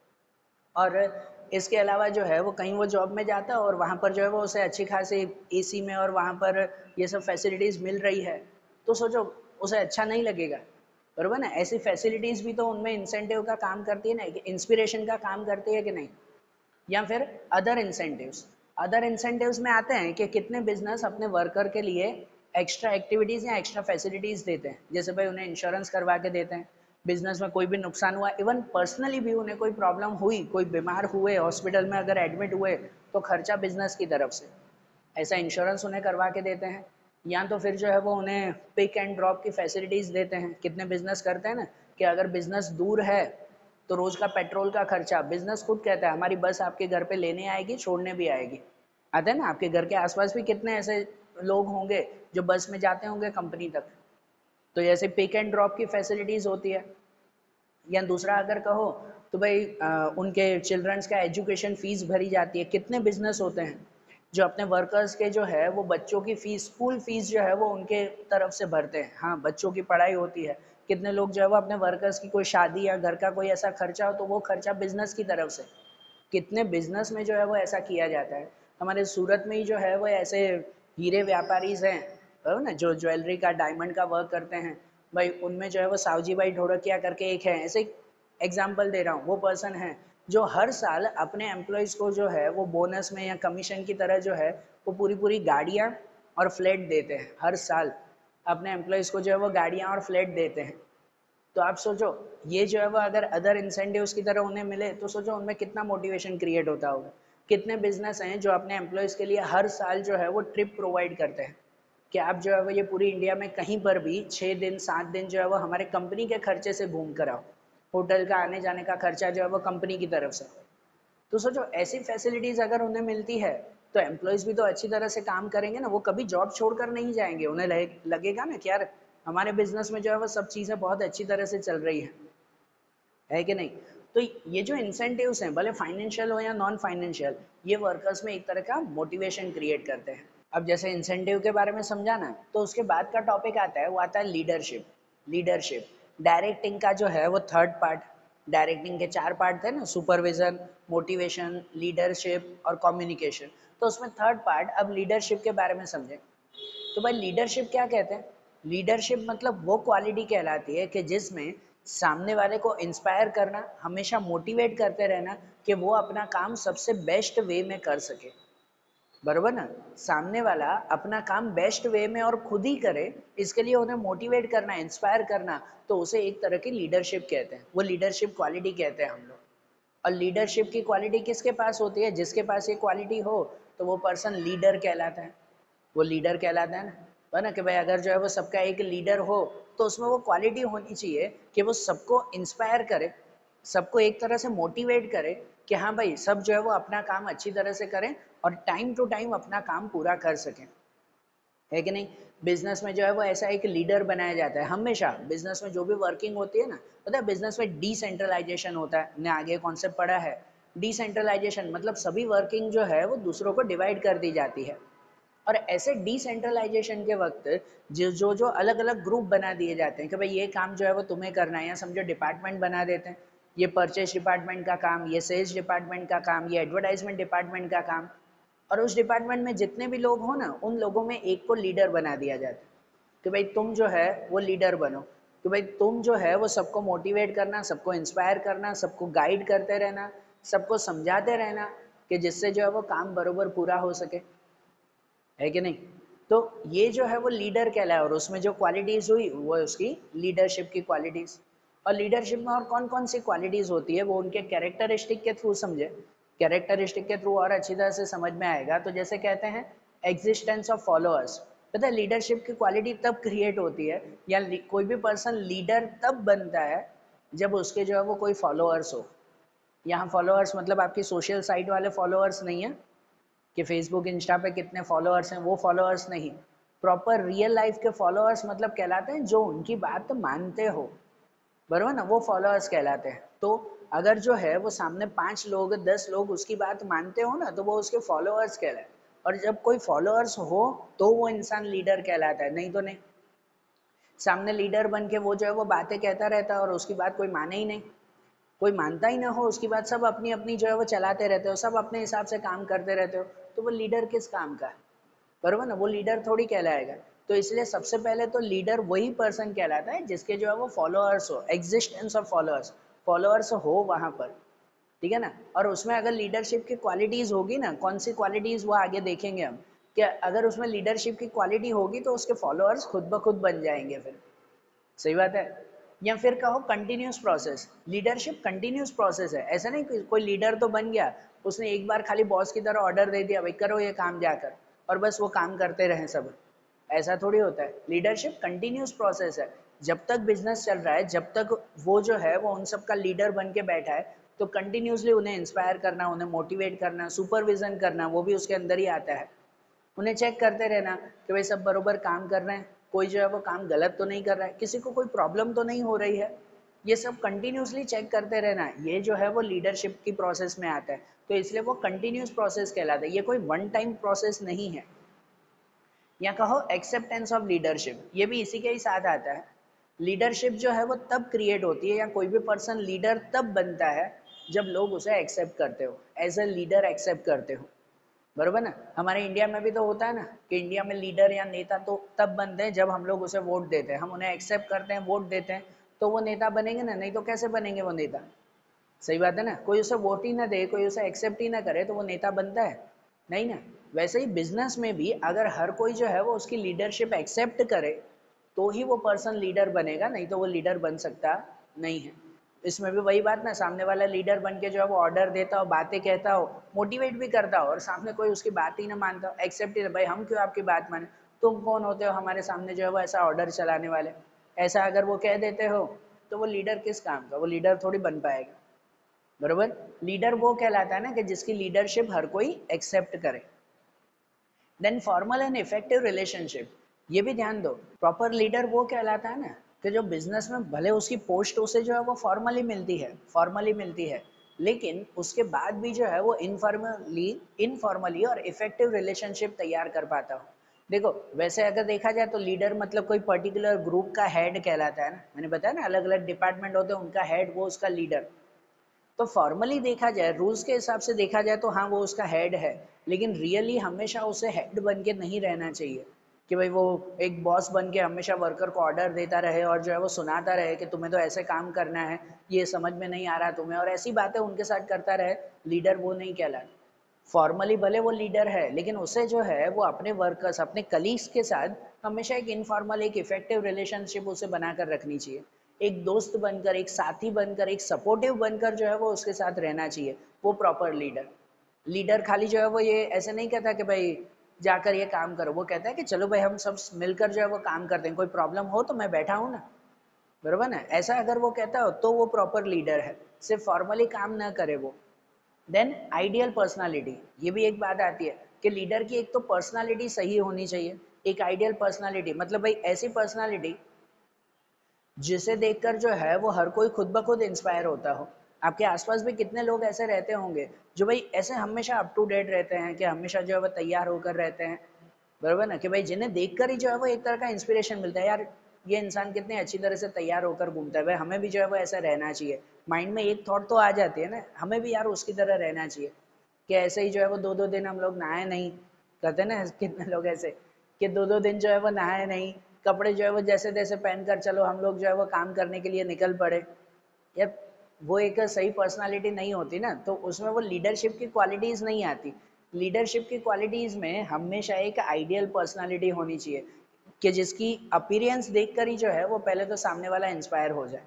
और इसके अलावा जो है वो कहीं वो जॉब में जाता है और वहाँ पर जो है वो उसे अच्छी खासी एसी में और वहाँ पर ये सब फैसिलिटीज़ मिल रही है, तो सोचो उसे अच्छा नहीं लगेगा, बरोबर ना। ऐसी फैसिलिटीज़ भी तो उनमें इंसेंटिव का काम करती है ना, इंस्पिरेशन का काम करती है कि नहीं। या फिर अदर इंसेंटिव्स, अदर इंसेंटिव्स में आते हैं कि कितने बिजनेस अपने वर्कर के लिए एक्स्ट्रा एक्टिविटीज़ या एक्स्ट्रा फैसिलिटीज़ देते हैं, जैसे भाई उन्हें इंश्योरेंस करवा के देते हैं, बिजनेस में कोई भी नुकसान हुआ, इवन पर्सनली भी उन्हें कोई प्रॉब्लम हुई, कोई बीमार हुए हॉस्पिटल में अगर एडमिट हुए तो खर्चा बिजनेस की तरफ से, ऐसा इंश्योरेंस उन्हें करवा के देते हैं। या तो फिर जो है वो उन्हें पिक एंड ड्रॉप की फैसिलिटीज़ देते हैं, कितने बिजनेस करते हैं ना कि अगर बिजनेस दूर है तो रोज़ का पेट्रोल का खर्चा बिजनेस खुद कहता है हमारी बस आपके घर पे लेने आएगी, छोड़ने भी आएगी। आता है ना, आपके घर के आसपास भी कितने ऐसे लोग होंगे जो बस में जाते होंगे कंपनी तक, तो ऐसे पिक एंड ड्रॉप की फैसिलिटीज़ होती है। या दूसरा अगर कहो तो भाई उनके चिल्ड्रंस का एजुकेशन फीस भरी जाती है, कितने बिजनेस होते हैं जो अपने वर्कर्स के जो है वो बच्चों की फीस, स्कूल फीस जो है वो उनके तरफ से भरते हैं, हाँ बच्चों की पढ़ाई होती है। कितने लोग जो है वो अपने वर्कर्स की कोई शादी या घर का कोई ऐसा खर्चा हो तो वो खर्चा बिजनेस की तरफ से, कितने बिजनेस में जो है वो ऐसा किया जाता है। हमारे सूरत में ही जो है वो ऐसे हीरे व्यापारीज हैं, है ना, जो ज्वेलरी का डायमंड का वर्क करते हैं, भाई उनमें जो है वो सावजी भाई ढोड़किया करके एक है, ऐसे एग्जाम्पल दे रहा हूँ, वो पर्सन है जो हर साल अपने एम्प्लॉयज़ को जो है वो बोनस में या कमीशन की तरह जो है वो पूरी पूरी गाड़ियाँ और फ्लैट देते हैं, हर साल अपने एम्प्लॉयज़ को जो है वो गाड़ियाँ और फ्लैट देते हैं। तो आप सोचो ये जो है वो अगर अदर इंसेंटिव्स की तरह उन्हें मिले तो सोचो उनमें कितना मोटिवेशन क्रिएट होता होगा। कितने बिजनेस हैं जो अपने एम्प्लॉयज़ के लिए हर साल जो है वो ट्रिप प्रोवाइड करते हैं कि आप जो है वो ये पूरी इंडिया में कहीं पर भी 6 दिन 7 दिन जो है वो हमारे कंपनी के खर्चे से घूम कर आओ, होटल का आने जाने का खर्चा जो है वो कंपनी की तरफ से। तो सोचो ऐसी फैसिलिटीज़ अगर उन्हें मिलती है तो एम्प्लॉयज़ भी तो अच्छी तरह से काम करेंगे ना, वो कभी जॉब छोड़कर नहीं जाएंगे, उन्हें लगेगा ना कि यार हमारे बिजनेस में जो है वो सब चीज़ें बहुत अच्छी तरह से चल रही है कि नहीं। तो ये जो इंसेंटिव्स हैं भले फाइनेंशियल हो या नॉन फाइनेंशियल, ये वर्कर्स में एक तरह का मोटिवेशन क्रिएट करते हैं। अब जैसे इंसेंटिव के बारे में समझा ना, तो उसके बाद का टॉपिक आता है, वो आता है लीडरशिप। लीडरशिप डायरेक्टिंग का जो है वो थर्ड पार्ट, डायरेक्टिंग के 4 पार्ट थे ना, सुपरविजन, मोटिवेशन, लीडरशिप और कम्युनिकेशन, तो उसमें थर्ड पार्ट अब लीडरशिप के बारे में समझें। तो भाई लीडरशिप क्या कहते हैं, लीडरशिप मतलब वो क्वालिटी कहलाती है कि जिसमें सामने वाले को इंस्पायर करना, हमेशा मोटिवेट करते रहना कि वो अपना काम सबसे बेस्ट वे में कर सके, बरोबर ना। सामने वाला अपना काम बेस्ट वे में और खुद ही करे, इसके लिए उन्हें मोटिवेट करना, इंस्पायर करना, तो उसे एक तरह की लीडरशिप कहते हैं, वो लीडरशिप क्वालिटी कहते हैं हम लोग। और लीडरशिप की क्वालिटी किसके पास होती है? जिसके पास ये क्वालिटी हो तो वो पर्सन लीडर कहलाता है, वो लीडर कहलाता है ना। है ना कि भाई अगर जो है वो सबका एक लीडर हो तो उसमें वो क्वालिटी होनी चाहिए कि वो सबको इंस्पायर करे, सबको एक तरह से मोटिवेट करे कि हाँ भाई सब जो है वो अपना काम अच्छी तरह से करें और टाइम टू टाइम अपना काम पूरा कर सकें, है कि नहीं। बिजनेस में जो है वो ऐसा एक लीडर बनाया जाता है हमेशा। बिजनेस में जो भी वर्किंग होती है ना, पता है बिजनेस में डिसेंट्रलाइजेशन होता है, ने आगे कॉन्सेप्ट पढ़ा है। डिसेंट्रलाइजेशन मतलब सभी वर्किंग जो है वो दूसरों को डिवाइड कर दी जाती है। और ऐसे डिसेंट्रलाइजेशन के वक्त जो अलग अलग ग्रुप बना दिए जाते हैं कि भाई ये काम जो है वो तुम्हें करना है, या समझो डिपार्टमेंट बना देते हैं, ये परचेज डिपार्टमेंट का काम, ये सेल्स डिपार्टमेंट का काम, ये एडवर्टाइजमेंट डिपार्टमेंट का काम। और उस डिपार्टमेंट में जितने भी लोग हो ना, उन लोगों में एक को लीडर बना दिया जाता है कि भाई तुम जो है वो लीडर बनो, कि भाई तुम जो है वो सबको मोटिवेट करना, सबको इंस्पायर करना, सबको गाइड करते रहना, सबको समझाते रहना कि जिससे जो है वो काम बरोबर पूरा हो सके, है कि नहीं। तो ये जो है वो लीडर कहलाए, और उसमें जो क्वालिटीज हुई वो उसकी लीडरशिप की क्वालिटीज। और लीडरशिप में और कौन कौन सी क्वालिटीज होती है वो उनके कैरेक्टरिस्टिक के थ्रू समझे, कैरेक्टरिस्टिक के थ्रू और अच्छी तरह से समझ में आएगा। तो जैसे कहते हैं एग्जिस्टेंस ऑफ फॉलोअर्स, पता है लीडरशिप की क्वालिटी तब क्रिएट होती है या कोई भी पर्सन लीडर तब बनता है जब उसके जो है वो कोई फॉलोअर्स हो। यहाँ फॉलोअर्स मतलब आपकी सोशल साइट वाले फॉलोअर्स नहीं है कि फेसबुक इंस्टा पे कितने फॉलोअर्स हैं, वो फॉलोअर्स नहीं। प्रॉपर रियल लाइफ के फॉलोअर्स मतलब कहलाते हैं जो उनकी बात मानते हो, बरोबर ना, वो फॉलोअर्स कहलाते हैं। तो अगर जो है वो सामने 5 लोग 10 लोग उसकी बात मानते हो ना, तो वो उसके फॉलोअर्स कहलाए। और जब कोई फॉलोअर्स हो तो वो इंसान लीडर कहलाता है, नहीं तो नहीं। सामने लीडर बन के वो जो है वो बातें कहता रहता है और उसकी बात कोई माने ही नहीं, कोई मानता ही ना हो उसकी बात, सब अपनी अपनी जो है वो चलाते रहते हो, सब अपने हिसाब से काम करते रहते हो, तो वो लीडर किस काम का है? बरोबर ना, वो लीडर थोड़ी कहलाएगा। तो इसलिए सबसे पहले तो लीडर वही पर्सन कहलाता है जिसके जो है वो फॉलोअर्स हो, एग्जिस्टेंस ऑफ फॉलोअर्स, फॉलोअर्स हो वहां पर, ठीक है ना। और उसमें अगर लीडरशिप की क्वालिटीज होगी ना, कौन सी क्वालिटीज वो आगे देखेंगे हम, कि अगर उसमें लीडरशिप की क्वालिटी होगी तो उसके फॉलोअर्स खुद ब खुद बन जाएंगे फिर, सही बात है। या फिर कहो continuous process, leadership continuous process है। ऐसा नहीं कि कोई लीडर तो बन गया, उसने एक बार खाली बॉस की तरह ऑर्डर दे दिया भाई करो ये काम जाकर, और बस वो काम करते रहे सब, ऐसा थोड़ी होता है। लीडरशिप कंटिन्यूस प्रोसेस है। जब तक बिजनेस चल रहा है, जब तक वो जो है वो उन सब का लीडर बन के बैठा है, तो कंटिन्यूसली उन्हें इंस्पायर करना, उन्हें मोटिवेट करना, सुपरविजन करना, वो भी उसके अंदर ही आता है। उन्हें चेक करते रहना कि भाई सब बरोबर काम कर रहे हैं, कोई जो है वो काम गलत तो नहीं कर रहा है, किसी को कोई प्रॉब्लम तो नहीं हो रही है, ये सब कंटिन्यूसली चेक करते रहना, ये जो है वो लीडरशिप की प्रोसेस में आता है। तो इसलिए वो कंटिन्यूस प्रोसेस कहलाता है, ये कोई वन टाइम प्रोसेस नहीं है। या कहो एक्सेप्टेंस ऑफ लीडरशिप, ये भी इसी के ही साथ आता है। लीडरशिप जो है वो तब क्रिएट होती है या कोई भी पर्सन लीडर तब बनता है जब लोग उसे एक्सेप्ट करते हो, एज ए लीडर एक्सेप्ट करते हो, बरोबर ना। हमारे इंडिया में भी तो होता है ना कि इंडिया में लीडर या नेता तो तब बनते हैं जब हम लोग उसे वोट देते हैं, हम उन्हें एक्सेप्ट करते हैं, वोट देते हैं, तो वो नेता बनेंगे ना, नहीं तो कैसे बनेंगे वो नेता। सही बात है ना, कोई उसे वोट ही ना दे, कोई उसे एक्सेप्ट ही ना करे तो वो नेता बनता है, नहीं ना। वैसे ही बिजनेस में भी अगर हर कोई जो है वो उसकी लीडरशिप एक्सेप्ट करे तो ही वो पर्सन लीडर बनेगा, नहीं तो वो लीडर बन सकता नहीं है। इसमें भी वही बात ना, सामने वाला लीडर बन के जो है वो ऑर्डर देता हो, बातें कहता हो, मोटिवेट भी करता हो, और सामने कोई उसकी बात ही ना मानता हो, एक्सेप्ट ही, भाई हम क्यों आपकी बात माने, तुम कौन होते हो हमारे सामने जो है वो ऐसा ऑर्डर चलाने वाले, ऐसा अगर वो कह देते हो तो वो लीडर किस काम का, वो लीडर थोड़ी बन पाएगा, बरोबर। लीडर वो कहलाता है ना कि जिसकी लीडरशिप हर कोई एक्सेप्ट करे। Then formal and effective relationship, ये भी ध्यान दो, प्रॉपर लीडर वो कहलाता है ना कि जो बिजनेस में भले उसकी पोस्ट उसे जो है वो फॉर्मली मिलती है, लेकिन उसके बाद भी जो है वो इनफॉर्मली और इफेक्टिव रिलेशनशिप तैयार कर पाता हो। देखो वैसे अगर देखा जाए तो लीडर मतलब कोई पर्टिकुलर ग्रुप का हेड कहलाता है ना, मैंने बताया ना अलग अलग डिपार्टमेंट होते हैं, उनका हेड वो उसका लीडर। तो फॉर्मली देखा जाए, रूल्स के हिसाब से देखा जाए तो हाँ वो उसका हेड है, लेकिन रियली हमेशा उसे हेड बन के नहीं रहना चाहिए। कि भाई वो एक बॉस बन के हमेशा वर्कर को ऑर्डर देता रहे और जो है वो सुनाता रहे कि तुम्हें तो ऐसे काम करना है, ये समझ में नहीं आ रहा तुम्हें, और ऐसी बातें उनके साथ करता रहे, लीडर वो नहीं कहलाता। फॉर्मली भले वो लीडर है, लेकिन उसे जो है वो अपने वर्कर्स, अपने कलीग्स के साथ हमेशा एक इनफॉर्मल, एक इफेक्टिव रिलेशनशिप उसे बनाकर रखनी चाहिए। एक दोस्त बनकर, एक साथी बनकर, एक सपोर्टिव बनकर जो है वो उसके साथ रहना चाहिए, वो प्रॉपर लीडर। लीडर खाली जो है वो ये ऐसे नहीं कहता कि भाई जाकर ये काम करो, वो कहता है कि चलो भाई हम सब मिलकर जो है वो काम करते हैं, कोई प्रॉब्लम हो तो मैं बैठा हूँ ना, बरोबर ना? ऐसा अगर वो कहता हो तो वो प्रॉपर लीडर है, सिर्फ फॉर्मली काम ना करे वो। देन आइडियल पर्सनालिटी, ये भी एक बात आती है कि लीडर की एक तो पर्सनालिटी सही होनी चाहिए, एक आइडियल पर्सनालिटी मतलब भाई ऐसी पर्सनालिटी जिसे देखकर जो है वो हर कोई खुद ब खुद इंस्पायर होता हो। आपके आसपास भी कितने लोग ऐसे रहते होंगे जो भाई ऐसे हमेशा अप टू डेट रहते हैं, कि हमेशा जो है वो तैयार होकर रहते हैं, बरोबर ना? कि भाई जिन्हें देखकर ही जो है वो एक तरह का इंस्पिरेशन मिलता है, यार ये इंसान कितने अच्छी तरह से तैयार होकर घूमता है, भाई हमें भी जो है वो ऐसा रहना चाहिए। माइंड में एक थॉट तो आ जाती है ना, हमें भी यार उसकी तरह रहना चाहिए। कि ऐसे ही जो है वो 2-2 दिन हम लोग नहाए नहीं, कहते ना कितने लोग ऐसे, कि 2-2 दिन जो है वो नहाए नहीं, कपड़े जो है वो जैसे तैसे पहनकर चलो हम लोग जो है वो काम करने के लिए निकल पड़े। यार वो एक सही पर्सनालिटी नहीं होती ना, तो उसमें वो लीडरशिप की क्वालिटीज नहीं आती। लीडरशिप की क्वालिटीज में हमेशा एक आइडियल पर्सनालिटी होनी चाहिए, कि जिसकी अपीयरेंस देखकर ही जो है वो पहले तो सामने वाला इंस्पायर हो जाए।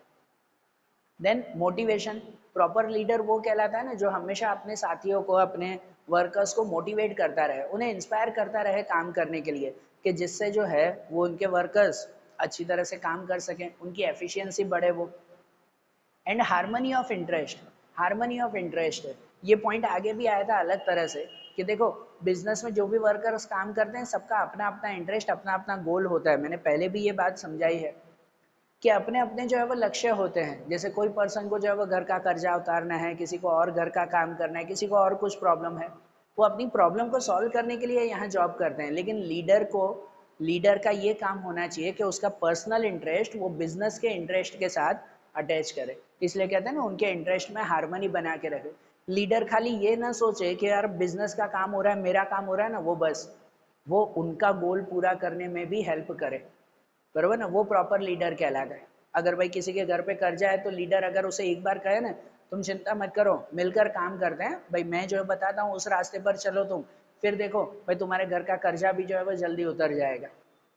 देन मोटिवेशन, प्रॉपर लीडर वो कहलाता है ना जो हमेशा अपने साथियों को, अपने वर्कर्स को मोटिवेट करता रहे, उन्हें इंस्पायर करता रहे काम करने के लिए, कि जिससे जो है वो उनके वर्कर्स अच्छी तरह से काम कर सकें, उनकी एफिशिएंसी बढ़े वो। And harmony of interest, harmony of interest, ये पॉइंट आगे भी आया था अलग तरह से, कि देखो बिजनेस में जो भी वर्कर्स काम करते हैं सबका अपना अपना इंटरेस्ट, अपना अपना गोल होता है, मैंने पहले भी ये बात समझाई है कि अपने अपने जो है वो लक्ष्य होते हैं। जैसे कोई पर्सन को जो है वो घर का कर्जा उतारना है, किसी को और घर का काम करना है, किसी को और कुछ प्रॉब्लम है, वो अपनी प्रॉब्लम को सॉल्व करने के लिए यहाँ जॉब करते हैं। लेकिन लीडर को, लीडर का ये काम होना चाहिए कि उसका पर्सनल इंटरेस्ट वो बिजनेस के इंटरेस्ट के साथ अटैच करे। इसलिए कहते हैं ना उनके इंटरेस्ट में हारमोनी बना के रखे। लीडर खाली ये ना सोचे कि यार बिजनेस का काम हो रहा है, मेरा काम हो रहा है ना, वो बस वो उनका गोल पूरा करने में भी हेल्प करे, बरोबर ना? वो प्रॉपर लीडर कहलाता है। अगर भाई किसी के घर पे कर्जा है तो लीडर अगर उसे एक बार कहे ना, तुम चिंता मत करो, मिलकर काम करते हैं भाई, मैं जो है बताता हूँ उस रास्ते पर चलो तुम, फिर देखो भाई तुम्हारे घर का कर्जा भी जो है वो जल्दी उतर जाएगा।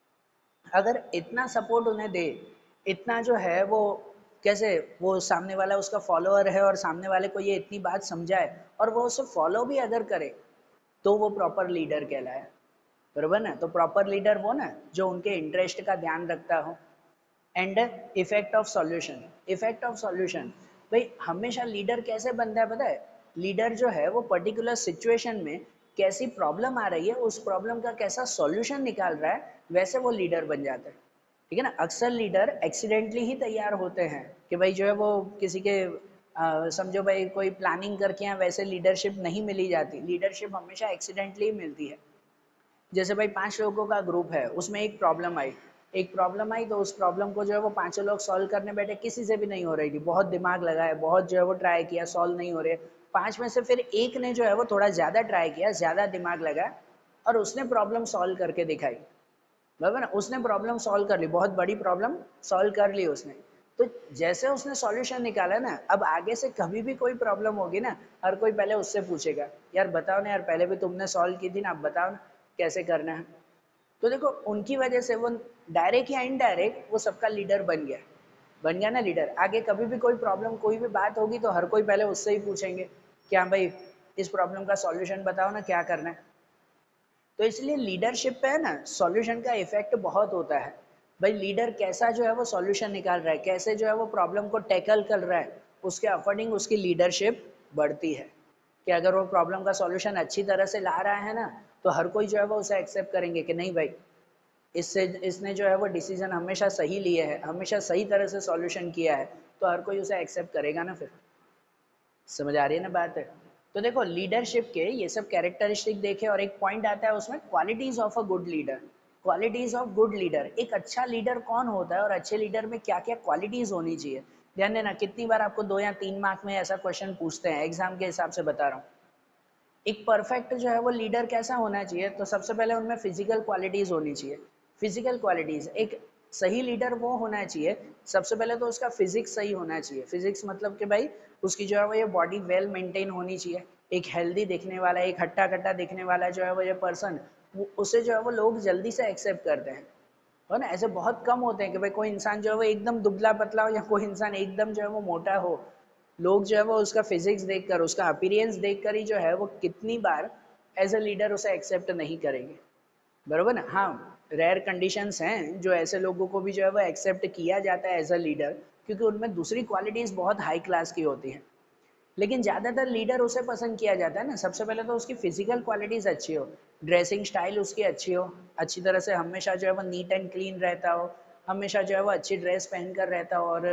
अगर इतना सपोर्ट उन्हें दे, इतना जो है वो, कैसे वो सामने वाला उसका फॉलोअर है और सामने वाले को ये इतनी बात समझाए और वो उसे फॉलो भी अगर करे, तो वो प्रॉपर लीडर कहलाए, बरोबर ना? तो प्रॉपर लीडर वो ना जो उनके इंटरेस्ट का ध्यान रखता हो। And effect of solution, effect of solution, भाई हमेशा लीडर कैसे बनता है पता है? लीडर जो है वो पर्टिकुलर सिचुएशन में कैसी प्रॉब्लम आ रही है, उस प्रॉब्लम का कैसा सॉल्यूशन निकाल रहा है, वैसे वो लीडर बन जाता है। ठीक है ना? अक्सर लीडर एक्सीडेंटली ही तैयार होते हैं, कि भाई जो है वो किसी के समझो भाई कोई प्लानिंग करके या वैसे लीडरशिप नहीं मिली जाती, लीडरशिप हमेशा एक्सीडेंटली मिलती है। जैसे भाई 5 लोगों का ग्रुप है, उसमें एक प्रॉब्लम आई, एक प्रॉब्लम आई तो उस प्रॉब्लम को जो है वो पांचों लोग सॉल्व करने बैठे, किसी से भी नहीं हो रही थी, बहुत दिमाग लगाया, बहुत जो है वो ट्राई किया, सॉल्व नहीं हो रहे। 5 में से फिर एक ने जो है वो थोड़ा ज़्यादा ट्राई किया, ज़्यादा दिमाग लगाया और उसने प्रॉब्लम सॉल्व करके दिखाई, बराबर ना? उसने प्रॉब्लम सॉल्व कर ली, बहुत बड़ी प्रॉब्लम सॉल्व कर ली उसने। तो जैसे उसने सॉल्यूशन निकाला ना, अब आगे से कभी भी कोई प्रॉब्लम होगी ना, हर कोई पहले उससे पूछेगा, यार बताओ ना यार, पहले भी तुमने सॉल्व की थी ना, अब बताओ ना कैसे करना है। तो देखो उनकी वजह से वो डायरेक्ट या इनडायरेक्ट वो सबका लीडर बन गया, बन गया ना लीडर। आगे कभी भी कोई प्रॉब्लम, कोई भी बात होगी तो हर कोई पहले उससे ही पूछेंगे कि हाँ भाई इस प्रॉब्लम का सॉल्यूशन बताओ ना, क्या करना है। तो इसलिए लीडरशिप पे है ना सॉल्यूशन का इफेक्ट बहुत होता है। भाई लीडर कैसा जो है वो सॉल्यूशन निकाल रहा है, कैसे जो है वो प्रॉब्लम को टैकल कर रहा है, उसके अकॉर्डिंग उसकी लीडरशिप बढ़ती है। कि अगर वो प्रॉब्लम का सॉल्यूशन अच्छी तरह से ला रहा है ना, तो हर कोई जो है वो उसे एक्सेप्ट करेंगे कि नहीं भाई, इससे इसने जो है वो डिसीजन हमेशा सही लिए है, हमेशा सही तरह से सॉल्यूशन किया है, तो हर कोई उसे एक्सेप्ट करेगा ना फिर। समझ आ रही है ना बात है? तो देखो लीडरशिप के ये सब कैरेक्टरिस्टिक देखे और एक पॉइंट आता है उसमें, qualities of a good leader. Qualities of good leader, एक अच्छा लीडर कौन होता है और अच्छे लीडर में क्या क्या क्वालिटीज होनी चाहिए। ध्यान देना, कितनी बार आपको 2 या 3 मार्क में ऐसा क्वेश्चन पूछते हैं, एग्जाम के हिसाब से बता रहा हूँ। एक परफेक्ट जो है वो लीडर कैसा होना चाहिए, तो सबसे पहले उनमें फिजिकल क्वालिटीज होनी चाहिए। फिजिकल क्वालिटीज, एक सही लीडर वो होना चाहिए, सबसे पहले तो उसका फिजिक्स सही होना चाहिए। फिजिक्स मतलब कि भाई उसकी जो है वो ये बॉडी वेल मेंटेन होनी चाहिए, एक हेल्दी दिखने वाला, एक हट्टा कट्टा दिखने वाला जो है वो ये पर्सन, उसे जो है वो लोग जल्दी से एक्सेप्ट करते हैं। है ना, ऐसे बहुत कम होते हैं कि भाई कोई इंसान जो है वो एकदम दुबला पतला हो या कोई इंसान एकदम जो है वो मोटा हो। लोग जो है वो उसका फिजिक्स देखकर, उसका अपीयरेंस देखकर ही जो है वो कितनी बार एज अ लीडर उसे एक्सेप्ट नहीं करेंगे। बरोबर ना? हाँ, रेयर कंडीशंस हैं जो ऐसे लोगों को भी जो है वो एक्सेप्ट किया जाता है एज अ लीडर, क्योंकि उनमें दूसरी क्वालिटीज़ बहुत हाई क्लास की होती हैं। लेकिन ज़्यादातर लीडर उसे पसंद किया जाता है ना, सबसे पहले तो उसकी फिजिकल क्वालिटीज़ अच्छी हो, ड्रेसिंग स्टाइल उसकी अच्छी हो, अच्छी तरह से हमेशा जो है वो नीट एंड क्लीन रहता हो, हमेशा जो है वो अच्छी ड्रेस पहन कर रहता हो, और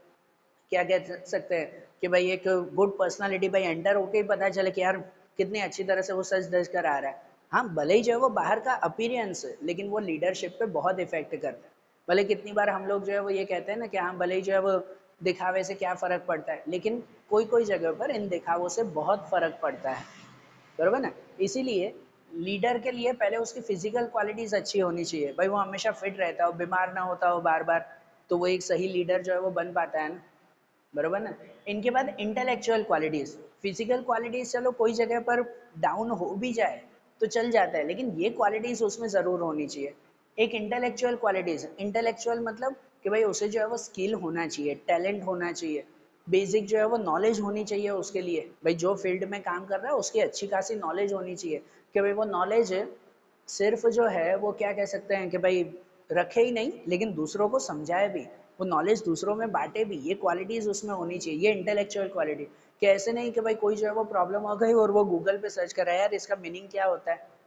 क्या कह सकते हैं कि भाई एक गुड पर्सनालिटी, भाई एंटर होके ही पता चले कि यार कितनी अच्छी तरह से वो सज धज कर आ रहा है। हाँ, भले ही जो है वो बाहर का अपीयरेंस, लेकिन वो लीडरशिप पे बहुत इफेक्ट करता है। भले कितनी बार हम लोग जो है वो ये कहते हैं ना कि हाँ भले ही जो है वो दिखावे से क्या फ़र्क पड़ता है, लेकिन कोई कोई जगह पर इन दिखावों से बहुत फ़र्क पड़ता है। बरोबर ना? इसीलिए लीडर के लिए पहले उसकी फिजिकल क्वालिटीज़ अच्छी होनी चाहिए, भाई वो हमेशा फिट रहता हो, बीमार ना होता हो बार बार, तो वो एक सही लीडर जो है वो बन पाता है ना। बरोबर ना? इनके बाद इंटेलेक्चुअल क्वालिटीज़, फिजिकल क्वालिटीज़ चलो कोई जगह पर डाउन हो भी जाए तो चल जाता है, लेकिन ये क्वालिटीज़ उसमें ज़रूर होनी चाहिए। एक इंटेलेक्चुअल क्वालिटीज़, इंटेलेक्चुअल मतलब कि भाई उसे जो है वो स्किल होना चाहिए, टैलेंट होना चाहिए, बेसिक जो है वो नॉलेज होनी चाहिए उसके लिए, भाई जो फील्ड में काम कर रहा है उसकी अच्छी खासी नॉलेज होनी चाहिए, कि भाई वो नॉलेज सिर्फ जो है वो क्या कह सकते हैं कि भाई रखे ही नहीं, लेकिन दूसरों को समझाए भी, वो नॉलेज दूसरों में बांटे भी, ये क्वालिटीज़ उसमें होनी चाहिए, ये इंटेलेक्चुअल क्वालिटी। कि ऐसे नहीं कि भाई कोई जो है वो प्रॉब्लम हो गई और वो गूगल पे सर्च कर रहा है यार इसका मीनिंग क्या होता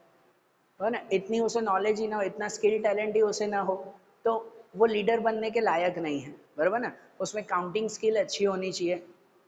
है ना, इतनी उसे नॉलेज ही ना हो, इतना स्किल टैलेंट ही उसे ना हो, तो वो लीडर बनने के लायक नहीं है। बराबर ना? उसमें काउंटिंग स्किल अच्छी होनी चाहिए,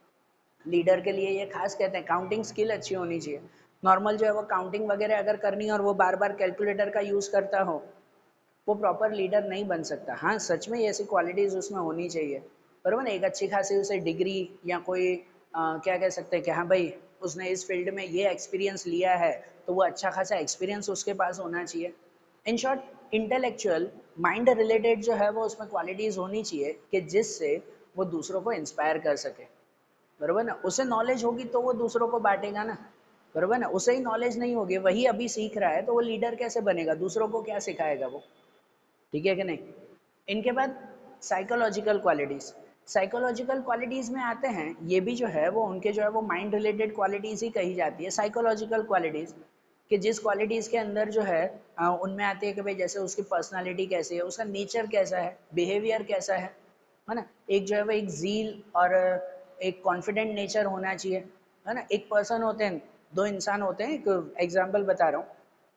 लीडर के लिए ये खास कहते हैं, काउंटिंग स्किल अच्छी होनी चाहिए। नॉर्मल जो है वो काउंटिंग वगैरह अगर करनी है और वो बार बार कैलकुलेटर का यूज़ करता हो, वो प्रॉपर लीडर नहीं बन सकता। हाँ, सच में ऐसी क्वालिटीज़ उसमें होनी चाहिए। बराबर ना? एक अच्छी खासी उसे डिग्री या कोई क्या कह सकते हैं कि हाँ भाई उसने इस फील्ड में ये एक्सपीरियंस लिया है, तो वो अच्छा खासा एक्सपीरियंस उसके पास होना चाहिए। In short intellectual, mind related जो है वो उसमें क्वालिटीज़ होनी चाहिए कि जिससे वो दूसरों को इंस्पायर कर सके। बरोबर ना? उसे नॉलेज होगी तो वो दूसरों को बांटेगा ना। बरोबर ना? उसे ही नॉलेज नहीं होगी, वही अभी सीख रहा है, तो वो लीडर कैसे बनेगा, दूसरों को क्या सिखाएगा वो? ठीक है कि नहीं? इनके बाद साइकोलॉजिकल क्वालिटीज़, साइकोलॉजिकल क्वालिटीज़ में आते हैं, ये भी जो है वो उनके जो है वो माइंड रिलेटेड क्वालिटीज़ ही कही जाती है साइकोलॉजिकल क्वालिटीज़, कि जिस क्वालिटीज़ के अंदर जो है उनमें आती है कि भाई जैसे उसकी पर्सनालिटी कैसी है, उसका नेचर कैसा है, बिहेवियर कैसा है ना? एक जो है वो एक ज़ील और एक कॉन्फिडेंट नेचर होना चाहिए, है ना? एक पर्सन होते हैं, दो इंसान होते हैं, एक एग्जाम्पल बता रहा हूँ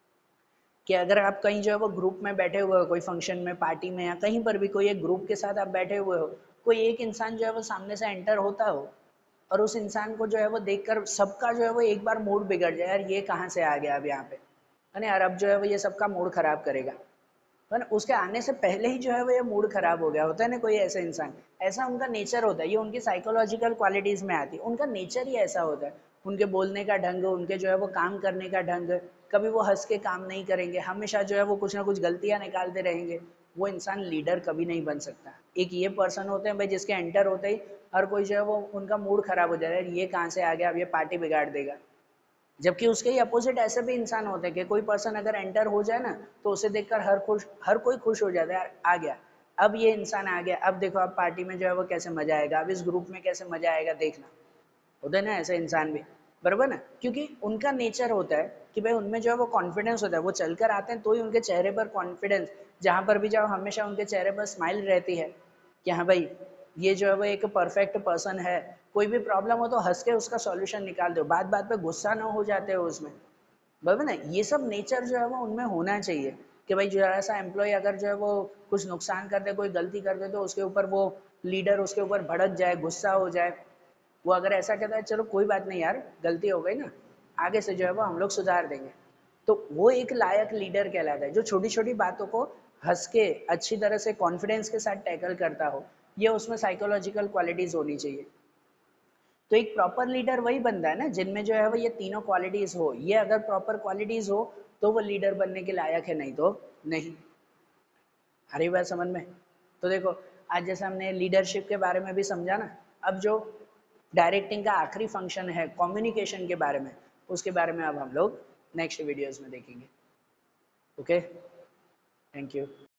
कि अगर आप कहीं जो है वो ग्रुप में बैठे हुए हो, कोई फंक्शन में, पार्टी में, या कहीं पर भी कोई एक ग्रुप के साथ आप बैठे हुए हो, कोई एक इंसान जो है वो सामने से एंटर होता हो और उस इंसान को जो है वो देखकर सबका जो है वो एक बार मूड बिगड़ जाए, यार ये कहाँ से आ गया अब यहाँ पे, है ना यार, अब जो है वो ये सबका मूड खराब करेगा, है ना? उसके आने से पहले ही जो है वो ये मूड खराब हो गया होता है ना, कोई ऐसा इंसान, ऐसा उनका नेचर होता है, ये उनकी साइकोलॉजिकल क्वालिटीज में आती है, उनका नेचर ही ऐसा होता है, उनके बोलने का ढंग, उनके जो है वो काम करने का ढंग, कभी वो हंस के काम नहीं करेंगे, हमेशा जो है वो कुछ ना कुछ गलतियां निकालते रहेंगे, वो इंसान लीडर कभी नहीं बन सकता। एक ये पर्सन होते हैं भाई जिसके एंटर होते ही हर कोई जो है वो उनका मूड खराब हो जाता है, ये कहाँ से आ गया, अब ये पार्टी बिगाड़ देगा। जबकि उसके ही अपोजिट ऐसे भी इंसान होते हैं कि कोई पर्सन अगर एंटर हो जाए ना, तो उसे देखकर हर कोई खुश हो जाता है, यार आ गया, अब ये इंसान आ गया, अब देखो अब पार्टी में जो है वो कैसे मजा आएगा, अब इस ग्रुप में कैसे मजा आएगा देखना। होते हैं ना ऐसे इंसान भी। बरोबर ना? क्योंकि उनका नेचर होता है कि भाई उनमें जो है वो कॉन्फिडेंस होता है, वो चलकर आते हैं तो ही उनके चेहरे पर कॉन्फिडेंस, जहाँ पर भी जाओ हमेशा उनके चेहरे पर स्माइल रहती है कि हाँ भाई ये जो है वो एक परफेक्ट पर्सन है, कोई भी प्रॉब्लम हो तो हंस के उसका सॉल्यूशन निकाल दो, बात बात पे गुस्सा ना हो जाते हो उसमें। बराबर ना? ये सब नेचर जो है वो उनमें होना चाहिए कि भाई जरा सा एम्प्लॉय अगर जो है वो कुछ नुकसान कर दे, कोई गलती कर दे, तो उसके ऊपर वो लीडर उसके ऊपर भड़क जाए, गुस्सा हो जाए। वो अगर ऐसा कहता है चलो कोई बात नहीं यार, गलती हो गई ना, आगे से जो है वो हम लोग सुधार देंगे, तो वो एक लायक लीडर कहलाता है, जो छोटी छोटी बातों को हंस के अच्छी तरह से कॉन्फिडेंस के साथ टैकल करता हो। ये उसमें साइकोलॉजिकल क्वालिटीज होनी चाहिए। तो एक प्रॉपर लीडर वही बनता है ना जिनमें जो है वो ये तीनों क्वालिटीज हो। ये अगर प्रॉपर क्वालिटीज हो तो वो लीडर बनने के लायक है, नहीं तो नहीं। आ रही बात समझ में? तो देखो आज जैसे हमने लीडरशिप के बारे में भी समझा ना, अब जो डायरेक्टिंग का आखिरी फंक्शन है कम्युनिकेशन के बारे में, उसके बारे में अब हम लोग नेक्स्ट वीडियोस में देखेंगे। Okay, thank you.